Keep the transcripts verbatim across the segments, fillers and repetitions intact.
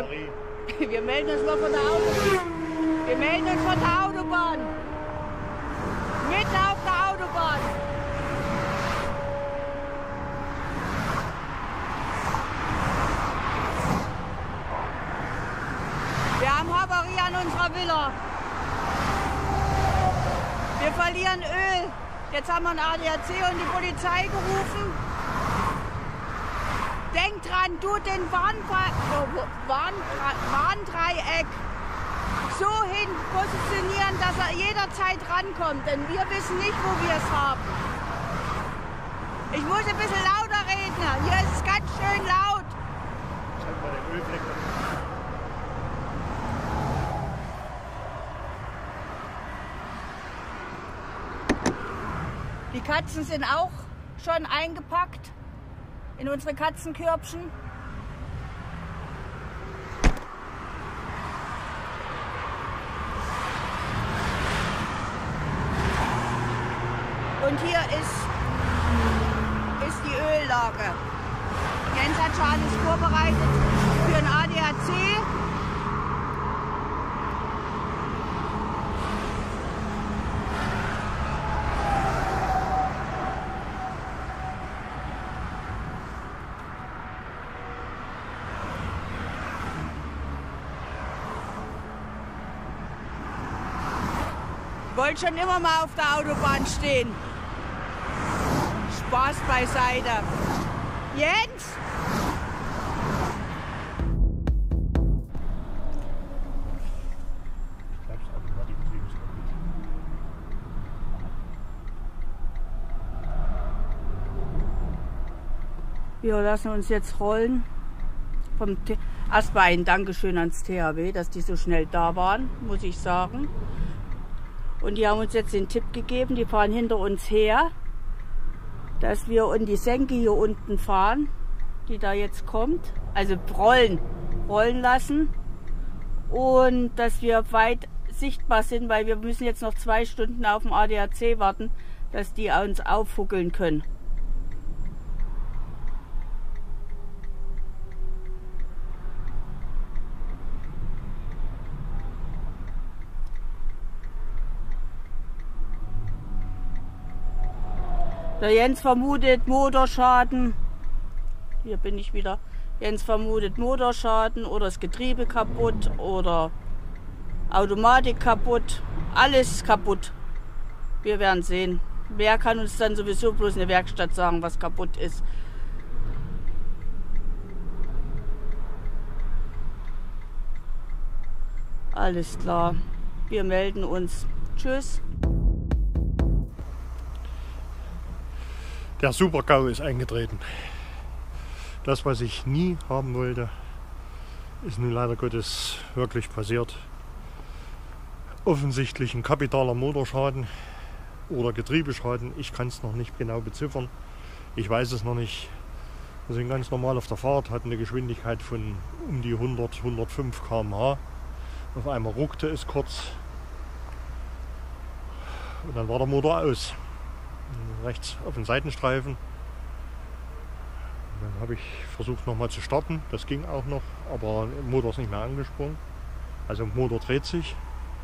Wir, wir melden uns mal von der Autobahn. Wir melden uns von der Autobahn. Mitten auf der Autobahn. Wir haben Havarie an unserer Villa. Wir verlieren Öl. Jetzt haben wir ein A D A C und die Polizei gerufen. Denk dran, du den Warndre- Warndre- Warndreieck so hin positionieren, dass er jederzeit rankommt. Denn wir wissen nicht, wo wir es haben. Ich muss ein bisschen lauter reden. Hier ist es ganz schön laut. Zeig mal den Ölblick. Die Katzen sind auch schon eingepackt in unsere Katzenkörbchen. Und hier ist, ist die Öllage. Jens hat schon alles vorbereitet für ein A D A C. Ich wollte schon immer mal auf der Autobahn stehen. Spaß beiseite. Jens! Wir lassen uns jetzt rollen. Vom Erstmal ein Dankeschön ans T H W, dass die so schnell da waren, muss ich sagen. Und die haben uns jetzt den Tipp gegeben, die fahren hinter uns her, dass wir in die Senke hier unten fahren, die da jetzt kommt. Also rollen, rollen lassen. Und dass wir weit sichtbar sind, weil wir müssen jetzt noch zwei Stunden auf dem A D A C warten, dass die uns aufhuckeln können. Der Jens vermutet Motorschaden. Hier bin ich wieder. Jens vermutet Motorschaden oder das Getriebe kaputt oder Automatik kaputt. Alles kaputt. Wir werden sehen. Wer kann uns dann sowieso bloß in der Werkstatt sagen, was kaputt ist? Alles klar. Wir melden uns. Tschüss. Der Super-GAU ist eingetreten. Das, was ich nie haben wollte, ist nun leider Gottes wirklich passiert. Offensichtlich ein kapitaler Motorschaden oder Getriebeschaden. Ich kann es noch nicht genau beziffern. Ich weiß es noch nicht. Wir sind ganz normal auf der Fahrt, hatten eine Geschwindigkeit von um die hundert, hundertfünf Kilometer pro Stunde. Auf einmal ruckte es kurz und dann war der Motor aus. Rechts auf den Seitenstreifen. Dann habe ich versucht nochmal zu starten. Das ging auch noch, aber der Motor ist nicht mehr angesprungen. Also der Motor dreht sich.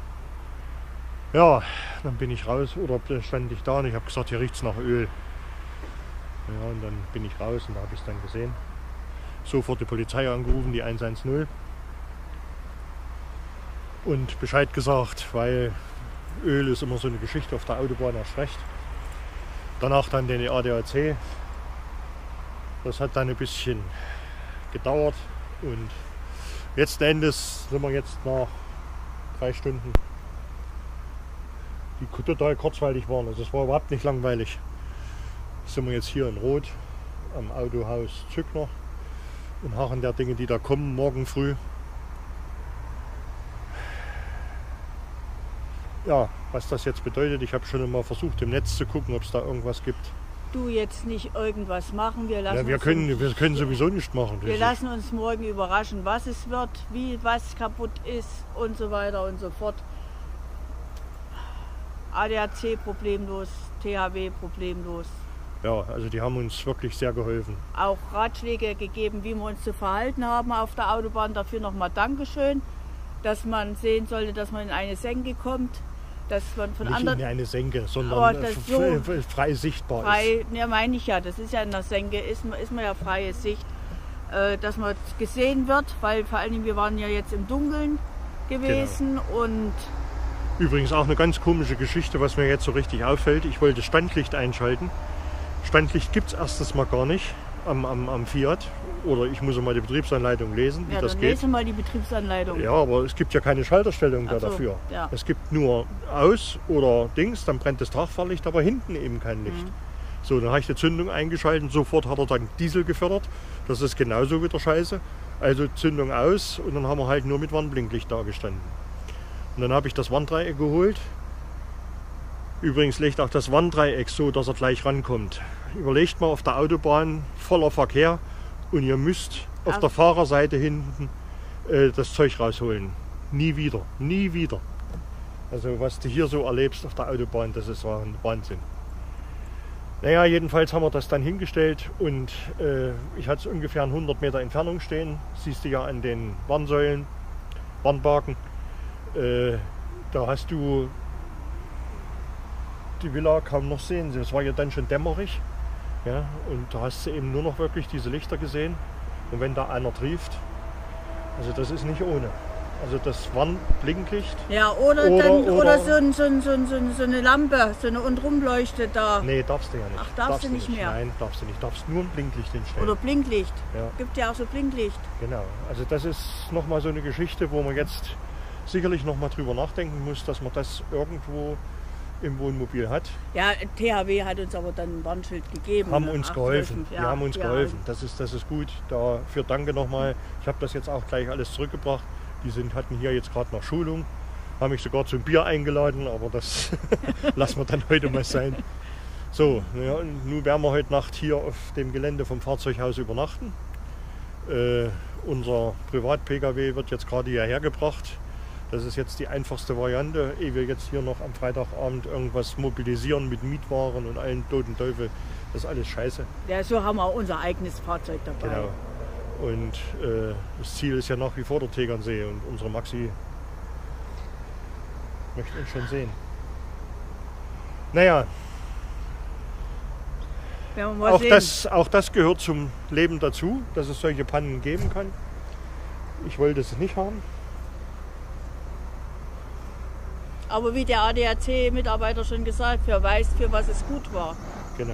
Ja, dann bin ich raus oder stand ich da und ich habe gesagt, hier riecht es nach Öl. Ja, und dann bin ich raus und da habe ich es dann gesehen. Sofort die Polizei angerufen, die hundertzehn. Und Bescheid gesagt, weil Öl ist immer so eine Geschichte auf der Autobahn erst recht. Danach dann den A D A C. Das hat dann ein bisschen gedauert und letzten Endes sind wir jetzt nach drei Stunden, die total kurzweilig waren. Also es war überhaupt nicht langweilig. Sind wir jetzt hier in Roth am Autohaus Zückner und harren der Dinge, die da kommen morgen früh. Ja, was das jetzt bedeutet, ich habe schon mal versucht im Netz zu gucken, ob es da irgendwas gibt. Du jetzt nicht irgendwas machen, wir lassen Ja, wir, uns können, wir können sowieso nicht machen. Wir lassen uns morgen überraschen, was es wird, wie was kaputt ist und so weiter und so fort. A D A C problemlos, T H W problemlos. Ja, also die haben uns wirklich sehr geholfen. Auch Ratschläge gegeben, wie wir uns zu verhalten haben auf der Autobahn. Dafür nochmal Dankeschön, dass man sehen sollte, dass man in eine Senke kommt, dass man von Nicht anderen... in eine Senke, Aber sondern das f- so f- frei sichtbar frei, ja, meine ich ja, das ist ja in der Senke, ist, man- ist man ja freie Sicht, äh, dass man gesehen wird, weil vor allen Dingen wir waren ja jetzt im Dunkeln gewesen und ist. Übrigens auch eine ganz komische Geschichte, was mir jetzt so richtig auffällt. Ich wollte Standlicht einschalten. Standlicht gibt es erstens mal gar nicht am, am, am Fiat. Oder ich muss mal die Betriebsanleitung lesen, wie ja, das dann geht. lese mal die Betriebsanleitung. Ja, aber es gibt ja keine Schalterstellung da Ach so, dafür. ja. Es gibt nur aus oder Dings, dann brennt das Tragfahrlicht, aber hinten eben kein Licht. Mhm. So, dann habe ich die Zündung eingeschaltet, sofort hat er dann Diesel gefördert. Das ist genauso wieder scheiße. Also Zündung aus und dann haben wir halt nur mit Warnblinklicht da gestanden. Und dann habe ich das Warndreieck geholt. Übrigens legt auch das Warndreieck so, dass er gleich rankommt. Überlegt mal auf der Autobahn voller Verkehr und ihr müsst auf Ach. der Fahrerseite hinten äh, das Zeug rausholen. Nie wieder, nie wieder. Also was du hier so erlebst auf der Autobahn, das ist ein Wahnsinn. Naja, jedenfalls haben wir das dann hingestellt und äh, ich hatte es ungefähr in hundert Meter Entfernung stehen. Siehst du ja an den Warnsäulen, Warnbaken. Äh, da hast du die Villa kaum noch sehen. Es war ja dann schon dämmerig. Ja, und da hast du eben nur noch wirklich diese Lichter gesehen. Und wenn da einer trieft, also das ist nicht ohne. Also das Warnblinklicht. Ja, oder, Oder- dann, oder, oder- so, ein, so, ein, so, ein, so, ein, so eine Lampe, so eine Rundrumleuchte da. Nee, darfst du ja nicht. Ach, darfst du nicht mehr? Nein, darfst du nicht. Darfst nur ein Blinklicht hinstellen. Oder Blinklicht. Ja. Gibt ja auch so Blinklicht. Genau, also das ist nochmal so eine Geschichte, wo man jetzt sicherlich nochmal drüber nachdenken muss, dass man das irgendwo im Wohnmobil hat. Ja, T H W hat uns aber dann ein Warnschild gegeben. Haben ne? uns Ach, geholfen, ja, die haben uns ja. geholfen, das ist, das ist gut. Dafür danke nochmal. Ich habe das jetzt auch gleich alles zurückgebracht. Die sind, hatten hier jetzt gerade noch Schulung, haben mich sogar zum Bier eingeladen, aber das lassen wir dann heute mal sein. So, ja, und nun werden wir heute Nacht hier auf dem Gelände vom Fahrzeughaus übernachten. Äh, unser Privat-P K W wird jetzt gerade hierher gebracht. Das ist jetzt die einfachste Variante, ehe wir jetzt hier noch am Freitagabend irgendwas mobilisieren mit Mietwaren und allen toten Teufel. Das ist alles scheiße. Ja, so haben wir auch unser eigenes Fahrzeug dabei. Genau. Und äh, das Ziel ist ja nach wie vor der Tegernsee und unsere Maxi möchte uns schon sehen. Naja, Werden wir mal auch sehen. das, auch das gehört zum Leben dazu, dass es solche Pannen geben kann. Ich wollte es nicht haben. Aber wie der A D A C-Mitarbeiter schon gesagt, wer weiß, für was es gut war. Genau.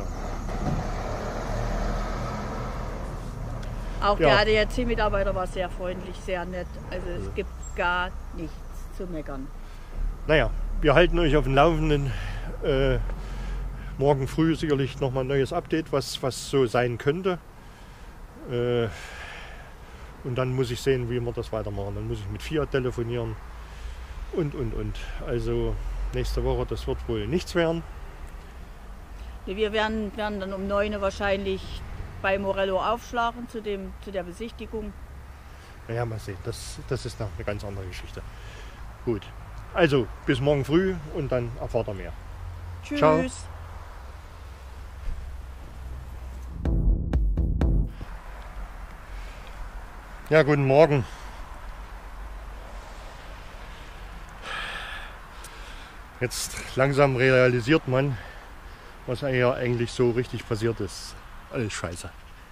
Auch Ja. der A D A C-Mitarbeiter war sehr freundlich, sehr nett. Also es gibt gar nichts zu meckern. Naja, wir halten euch auf dem Laufenden. Äh, morgen früh sicherlich nochmal ein neues Update, was, was so sein könnte. Äh, und dann muss ich sehen, wie wir das weitermachen. Dann muss ich mit Fiat telefonieren und, und, und. Also nächste Woche, das wird wohl nichts werden. Wir werden, werden dann um neun Uhr wahrscheinlich bei Morello aufschlagen zu, dem, zu der Besichtigung. Naja, mal sehen. Das, das ist noch eine ganz andere Geschichte. Gut. Also bis morgen früh und dann erfahrt ihr mehr. Tschüss. Ciao. Ja, guten Morgen. Jetzt langsam realisiert man, was hier eigentlich so richtig passiert ist. Alles scheiße.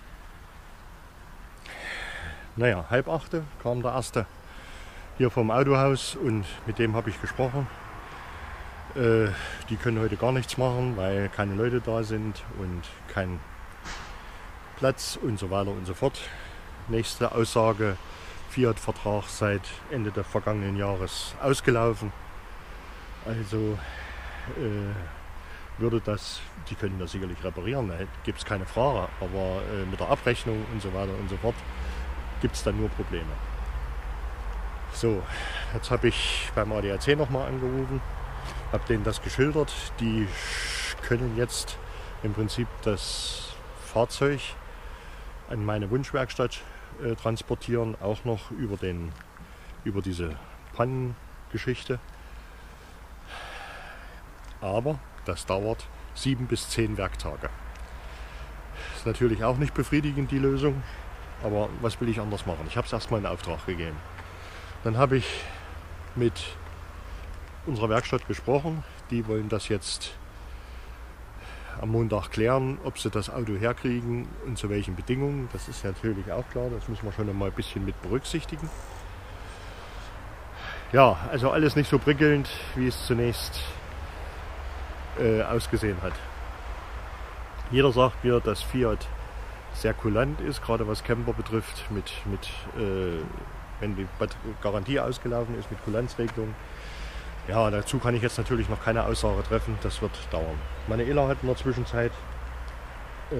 Naja, halb achte kam der Erste hier vom Autohaus und mit dem habe ich gesprochen. Äh, die können heute gar nichts machen, weil keine Leute da sind und kein Platz und so weiter und so fort. Nächste Aussage, Fiat-Vertrag seit Ende des vergangenen Jahres ausgelaufen. Also äh, würde das, die können das sicherlich reparieren, da gibt es keine Frage, aber äh, mit der Abrechnung und so weiter und so fort gibt es dann nur Probleme. So, jetzt habe ich beim A D A C nochmal angerufen, habe denen das geschildert. Die können jetzt im Prinzip das Fahrzeug an meine Wunschwerkstatt äh, transportieren, auch noch über, den, über diese Pannengeschichte. Aber das dauert sieben bis zehn Werktage. Ist natürlich auch nicht befriedigend, die Lösung. Aber was will ich anders machen? Ich habe es erstmal in Auftrag gegeben. Dann habe ich mit unserer Werkstatt gesprochen. Die wollen das jetzt am Montag klären, ob sie das Auto herkriegen und zu welchen Bedingungen. Das ist natürlich auch klar, das müssen wir schon mal ein bisschen mit berücksichtigen. Ja, also alles nicht so prickelnd, wie es zunächst äh, ausgesehen hat. Jeder sagt mir, dass Fiat sehr kulant ist, gerade was Camper betrifft, mit, mit äh, wenn die Garantie ausgelaufen ist, mit Kulanzregelungen. Ja, dazu kann ich jetzt natürlich noch keine Aussage treffen, das wird dauern. Meine Ela hat in der Zwischenzeit äh,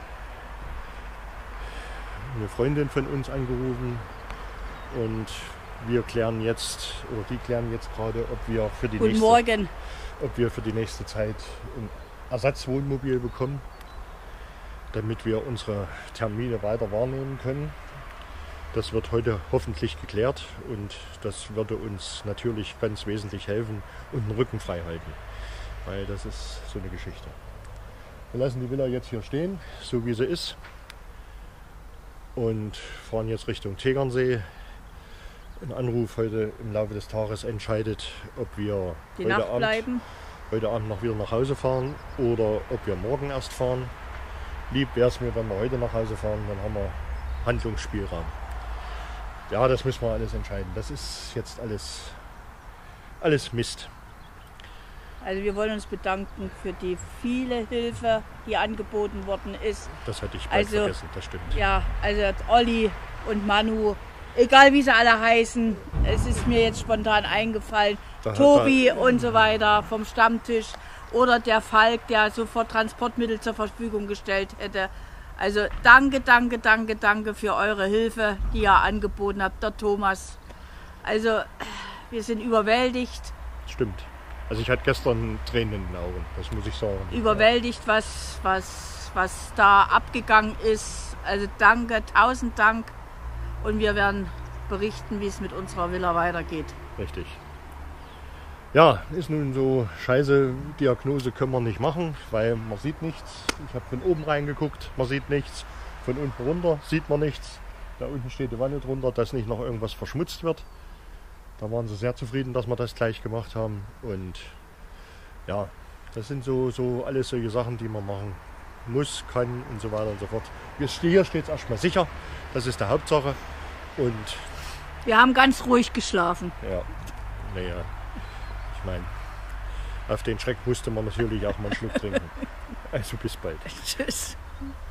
eine Freundin von uns angerufen und wir klären jetzt, oder die klären jetzt gerade, ob wir für die, Guten nächste, Morgen. ob wir für die nächste Zeit ein Ersatzwohnmobil bekommen, damit wir unsere Termine weiter wahrnehmen können. Das wird heute hoffentlich geklärt und das würde uns natürlich ganz wesentlich helfen und den Rücken frei halten, weil das ist so eine Geschichte. Wir lassen die Villa jetzt hier stehen, so wie sie ist, und fahren jetzt Richtung Tegernsee. Ein Anruf heute im Laufe des Tages entscheidet, ob wir Die heute Nacht Abend, bleiben. heute Abend noch wieder nach Hause fahren oder ob wir morgen erst fahren. Lieb wäre es mir, wenn wir heute nach Hause fahren, dann haben wir Handlungsspielraum. Ja, das müssen wir alles entscheiden. Das ist jetzt alles, alles Mist. Also wir wollen uns bedanken für die viele Hilfe, die angeboten worden ist. Das hatte ich bald Also, vergessen, das stimmt. Ja, also Olli und Manu, egal wie sie alle heißen, es ist mir jetzt spontan eingefallen. Da hat Tobi er- und so weiter vom Stammtisch oder der Falk, der sofort Transportmittel zur Verfügung gestellt hätte. Also danke, danke, danke, danke für eure Hilfe, die ihr angeboten habt, der Thomas. Also wir sind überwältigt, Stimmt. Also ich hatte gestern Tränen in den Augen, das muss ich sagen. überwältigt, was, was, was da abgegangen ist. Also danke, tausend Dank. Und wir werden berichten, wie es mit unserer Villa weitergeht. Ja, richtig. Ja, ist nun so, scheiße, Diagnose können wir nicht machen, weil man sieht nichts. Ich habe von oben reingeguckt, man sieht nichts. Von unten runter sieht man nichts. Da unten steht die Wanne drunter, dass nicht noch irgendwas verschmutzt wird. Da waren sie sehr zufrieden, dass wir das gleich gemacht haben. Und ja, das sind so, so alles solche Sachen, die man machen muss, kann und so weiter und so fort. Hier steht es erstmal sicher, das ist die Hauptsache. Und Wir haben ganz ruhig geschlafen. ja, naja, ich meine, auf den Schreck musste man natürlich auch mal einen Schluck trinken. Also bis bald. Tschüss.